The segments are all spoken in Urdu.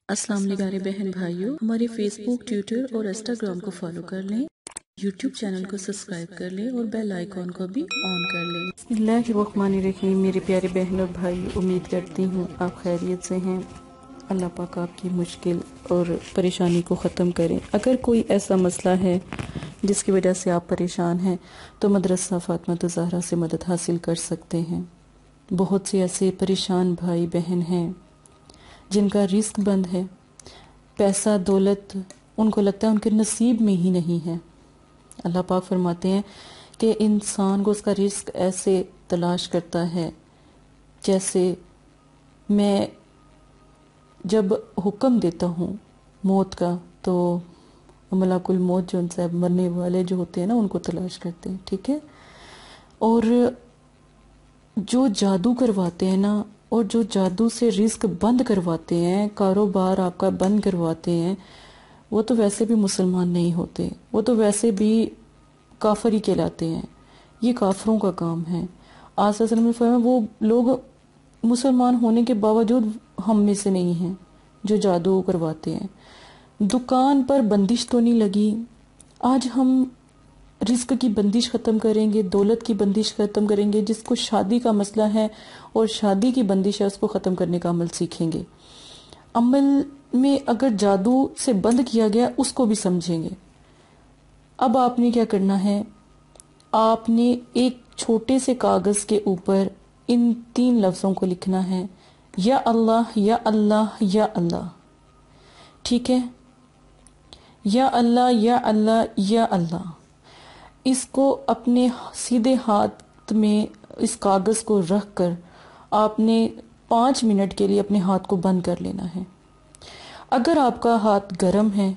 السلام علیکم پیارے بہن بھائیوں، ہمارے فیس بک، ٹویٹر اور انسٹاگرام کو فالو کر لیں، یوٹیوب چینل کو سبسکرائب کر لیں اور بیل آئیکن کو بھی آن کر لیں۔ بسم اللہ الرحمن الرحیم۔ میرے پیارے بہن اور بھائی، امید کرتی ہوں آپ خیریت سے ہیں۔ اللہ پاک آپ کی مشکل اور پریشانی کو ختم کریں۔ اگر کوئی ایسا مسئلہ ہے جس کی وجہ سے آپ پریشان ہیں تو مدرسہ فاطمہ زہرا سے مدد حاصل کر سکتے ہیں۔ بہت سے ایسے پریشان بھائی بہن ہیں جن کا رزق بند ہے، پیسہ دولت ان کو لگتا ہے ان کے نصیب میں ہی نہیں ہے۔ اللہ پاک فرماتے ہیں کہ انسان کو اس کا رزق ایسے تلاش کرتا ہے جیسے میں جب حکم دیتا ہوں موت کا تو ملک الموت جو ان سے مرنے والے جو ہوتے ہیں نا ان کو تلاش کرتے ہیں، ٹھیک ہے۔ اور جو جادو کرواتے ہیں نا، اور جو جادو سے رزق بند کرواتے ہیں، کاروبار آپ کا بند کرواتے ہیں، وہ تو ویسے بھی مسلمان نہیں ہوتے، وہ تو ویسے بھی کافر ہی کہلاتے ہیں۔ یہ کافروں کا کام ہے۔ آج صلی اللہ علیہ وسلم نے فرمایا وہ لوگ مسلمان ہونے کے باوجود ہم میں سے نہیں ہیں جو جادو کرواتے ہیں۔ دکان پر بندش تو نہیں لگی، آج ہم رزق کی بندش ختم کریں گے، دولت کی بندش ختم کریں گے۔ جس کو شادی کا مسئلہ ہے اور شادی کی بندش ہے اس کو ختم کرنے کا عمل سیکھیں گے۔ عمل میں اگر جادو سے بند کیا گیا اس کو بھی سمجھیں گے۔ اب آپ نے کیا کرنا ہے، آپ نے ایک چھوٹے سے کاغذ کے اوپر ان 3 لفظوں کو لکھنا ہے، یا اللہ یا اللہ یا اللہ، ٹھیک ہے، یا اللہ یا اللہ یا اللہ۔ اس کو اپنے سیدھے ہاتھ میں اس کاغذ کو رکھ کر آپ نے 5 منٹ کے لیے اپنے ہاتھ کو بند کر لینا ہے۔ اگر آپ کا ہاتھ گرم ہے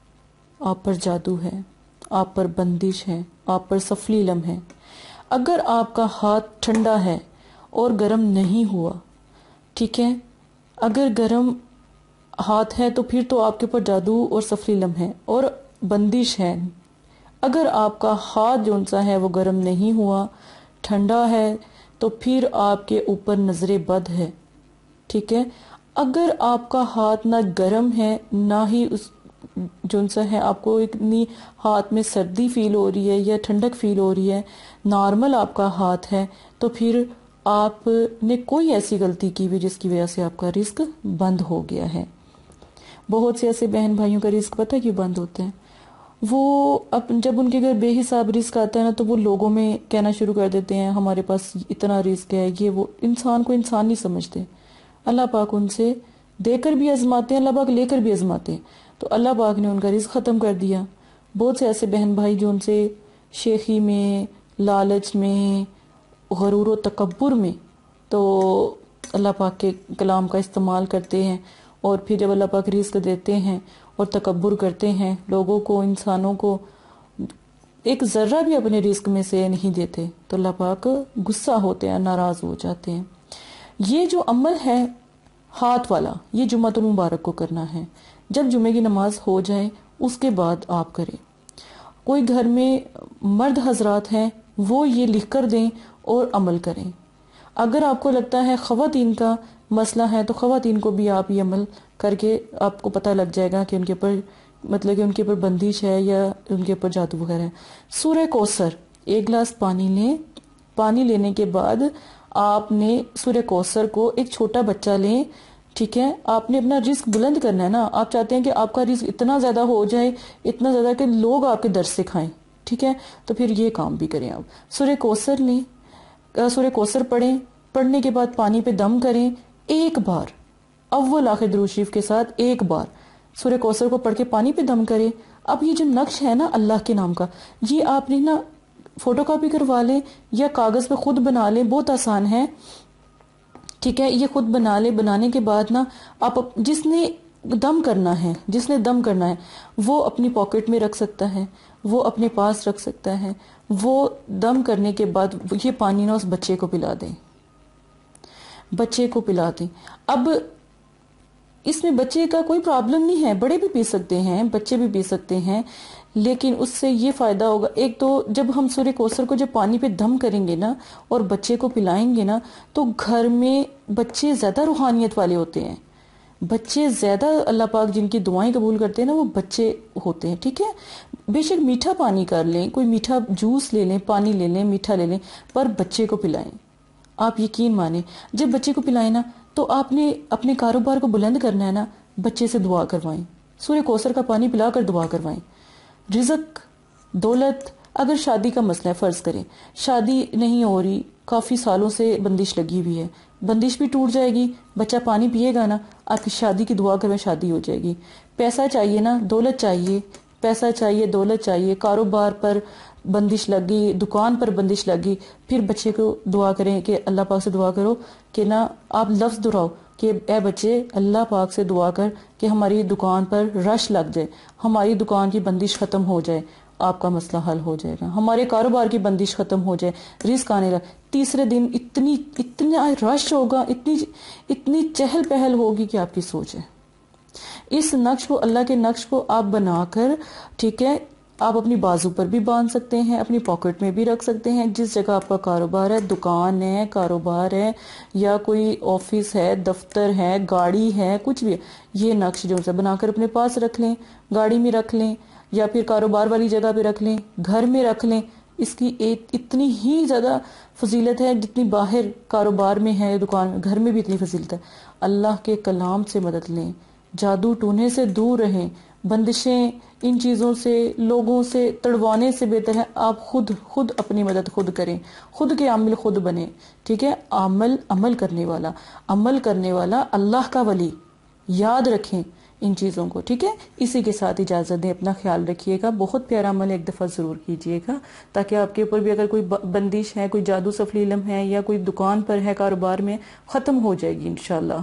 آپ پر جادو ہے، آپ پر بندش ہے، آپ پر سفلی علم ہے۔ اگر آپ کا ہاتھ ٹھنڈا ہے اور گرم نہیں ہوا، ٹھیک ہے، اگر گرم ہاتھ ہے تو پھر تو آپ کے اوپر جادو اور سفلی علم ہے اور بندش ہے۔ اگر آپ کا ہاتھ جون سا ہے وہ گرم نہیں ہوا، ٹھنڈا ہے، تو پھر آپ کے اوپر نظر بد ہے، ٹھیک ہے۔ اگر آپ کا ہاتھ نہ گرم ہے نہ ہی اس جون سا ہے آپ کو اتنی ہاتھ میں سردی فیل ہو رہی ہے یا ٹھنڈک فیل ہو رہی ہے، نارمل آپ کا ہاتھ ہے، تو پھر آپ نے کوئی ایسی غلطی کی ہوئی جس کی وجہ سے آپ کا رزق بند ہو گیا ہے۔ بہت سے ایسے بہن بھائیوں کا رزق پتہ کیوں بند ہوتے ہیں؟ وہ جب ان کے گھر بے حساب رزق آتا ہے نا تو وہ لوگوں میں کہنا شروع کر دیتے ہیں ہمارے پاس اتنا رزق ہے، یہ وہ، انسان کو انسان نہیں سمجھتے۔ اللہ پاک ان سے دے کر بھی آزماتے ہیں، اللہ پاک لے کر بھی آزماتے ہیں، تو اللہ پاک نے ان کا رزق ختم کر دیا۔ بہت سے ایسے بہن بھائی جو ان سے شیخی میں، لالچ میں، غرور و تکبر میں تو اللہ پاک کے کلام کا استعمال کرتے ہیں، اور پھر جب اللہ پاک رزق دیتے ہیں اور تکبر کرتے ہیں، لوگوں کو، انسانوں کو ایک ذرہ بھی اپنے رزق میں سے نہیں دیتے، تو اللہ پاک غصہ ہوتے ہیں، ناراض ہو جاتے ہیں۔ یہ جو عمل ہے ہاتھ والا، یہ جمعۃ المبارک کو کرنا ہے۔ جب جمعے کی نماز ہو جائے اس کے بعد آپ کریں۔ کوئی گھر میں مرد حضرات ہیں وہ یہ لکھ کر دیں اور عمل کریں۔ اگر آپ کو لگتا ہے خواتین کا مسئلہ ہے تو خواتین کو بھی آپ یہ عمل کر کے آپ کو پتہ لگ جائے گا کہ ان کے اوپر مطلب کہ ان کے اوپر بندش ہے یا ان کے اوپر جادو وغیرہ ہے۔ سورہ کوثر، 1 گلاس پانی لیں، پانی لینے کے بعد آپ نے سورہ کوثر کو، ایک چھوٹا بچہ لیں، ٹھیک ہے، آپ نے اپنا رزق بلند کرنا ہے نا، آپ چاہتے ہیں کہ آپ کا رزق اتنا زیادہ ہو جائے، اتنا زیادہ کہ لوگ آپ کے درس سے کھائیں، ٹھیک ہے، تو پھر یہ کام بھی کریں آپ۔ سورہ کوثر لیں، سورہ کوثر پڑھیں، پڑھنے کے بعد پانی پہ دم کریں 1 بار، اول آخر درود شریف کے ساتھ 1 بار سورہ کوثر کو پڑھ کے پانی پہ دم کریں۔ اب یہ جو نقش ہے نا اللہ کے نام کا، یہ آپ نے نا فوٹو کاپی کروا لیں یا کاغذ پہ خود بنا لیں، بہت آسان ہے، ٹھیک ہے، یہ خود بنا لیں۔ بنانے کے بعد نا آپ جس نے دم کرنا ہے وہ اپنی پاکٹ میں رکھ سکتا ہے، وہ اپنے پاس رکھ سکتا ہے، وہ دم کرنے کے بعد یہ پانی نا اس بچے کو پلا دیں، بچے کو پلا دیں۔ اب اس میں بچے کا کوئی پرابلم نہیں ہے، بڑے بھی پی سکتے ہیں، بچے بھی پی سکتے ہیں، لیکن اس سے یہ فائدہ ہوگا، ایک تو جب ہم سورہ کوثر کو جب پانی پہ دم کریں گے نا اور بچے کو پلائیں گے نا تو گھر میں بچے زیادہ روحانیت والے ہوتے ہیں، بچے زیادہ اللہ پاک جن کی دعائیں قبول کرتے ہیں نا وہ بچے ہوتے ہیں، ٹھیک ہے؟ بے شک میٹھا پانی کر لیں، کوئی میٹھا جوس لے لیں، پانی لے لیں، میٹھا لے لیں، پر بچے کو پلائیں۔ آپ یقین مانیں جب بچے کو پلائیں نا تو آپ نے اپنے کاروبار کو بلند کرنا ہے نا، بچے سے دعا کروائیں، سورہ کوثر کا پانی پلا کر دعا کروائیں۔ رزق، دولت، اگر شادی کا مسئلہ ہے، فرض کریں شادی نہیں ہو رہی، کافی سالوں سے بندش لگی ہوئی ہے، بندش بھی ٹوٹ جائے گی، بچہ پانی پیے گا نا، آپ کی شادی کی دعا کروائیں، شادی ہو جائے گی۔ پیسہ چاہیے نا، دولت چاہیے، پیسہ چاہیے، دولت چاہیے، کاروبار پر بندش لگ گئی، دکان پر بندش لگ گئی، پھر بچے کو دعا کریں کہ اللہ پاک سے دعا کرو کہ نا، آپ لفظ دہراؤ کہ اے بچے اللہ پاک سے دعا کر کہ ہماری دکان پر رش لگ جائے، ہماری دکان کی بندش ختم ہو جائے، آپ کا مسئلہ حل ہو جائے گا، ہمارے کاروبار کی بندش ختم ہو جائے، رزق آنے لگا۔ تیسرے دن اتنا رش ہوگا، اتنی چہل پہل ہوگی کہ آپ کی سوچ ہے۔ اس نقش کو، اللہ کے نقش کو آپ بنا کر، ٹھیک ہے، آپ اپنی بازو پر بھی باندھ سکتے ہیں، اپنی پاکٹ میں بھی رکھ سکتے ہیں، جس جگہ آپ کا کاروبار ہے، دکان ہے، کاروبار ہے، یا کوئی آفس ہے، دفتر ہے، گاڑی ہے، کچھ بھی ہے، یہ نقش جو ہے بنا کر اپنے پاس رکھ لیں، گاڑی میں رکھ لیں، یا پھر کاروبار والی جگہ پہ رکھ لیں، گھر میں رکھ لیں۔ اس کی اتنی ہی زیادہ فضیلت ہے جتنی باہر کاروبار میں ہے، دکان میں، گھر میں بھی اتنی فضیلت ہے۔ اللہ کے کلام سے مدد لیں، جادو ٹونے سے دور رہیں، بندشیں ان چیزوں سے، لوگوں سے تڑوانے سے بہتر ہے آپ خود اپنی مدد خود کریں، خود کے عامل خود بنیں، ٹھیک ہے؟ عمل کرنے والا اللہ کا ولی، یاد رکھیں ان چیزوں کو، ٹھیک ہے؟ اسی کے ساتھ اجازت دیں، اپنا خیال رکھیے گا، بہت پیارا عمل ایک دفعہ ضرور کیجیے گا تاکہ آپ کے اوپر بھی اگر کوئی بندش ہے، کوئی جادو سفلی علم ہے، یا کوئی دکان پر ہے، کاروبار میں، ختم ہو جائے گی انشاءاللہ۔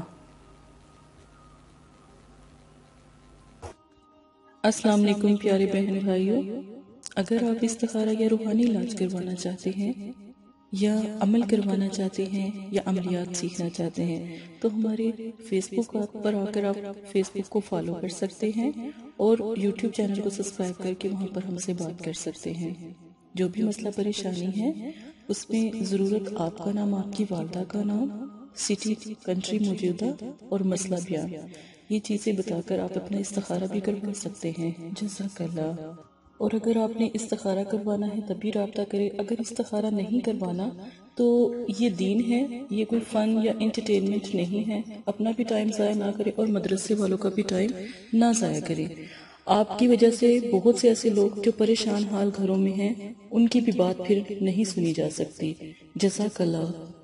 السلام علیکم پیارے بہن بھائیوں، اگر آپ استخارہ یا روحانی علاج کروانا چاہتے ہیں، یا عمل کروانا چاہتے ہیں، یا عملیات سیکھنا چاہتے ہیں، تو ہمارے فیس بک پر آ کر آپ فیس بک کو فالو کر سکتے ہیں، اور یوٹیوب چینل کو سبسکرائب کر کے وہاں پر ہم سے بات کر سکتے ہیں۔ جو بھی مسئلہ پریشانی ہے اس میں ضرورت آپ کا نام، آپ کی والدہ کا نام، سٹی، کنٹری موجودہ، اور مسئلہ بیان، یہ چیزیں بتا کر آپ اپنا استخارہ بھی کروا سکتے ہیں۔ جزاک اللہ۔ اور اگر آپ نے استخارہ کروانا ہے تبھی رابطہ کریں، اگر استخارہ نہیں کروانا تو یہ دین ہے، یہ کوئی فن یا انٹرٹینمنٹ نہیں ہے، اپنا بھی ٹائم ضائع نہ کریں اور مدرسے والوں کا بھی ٹائم نہ ضائع کریں۔ آپ کی وجہ سے بہت سے ایسے لوگ جو پریشان حال گھروں میں ہیں، ان کی بھی بات پھر نہیں سنی جا سکتی۔ جزاک اللہ۔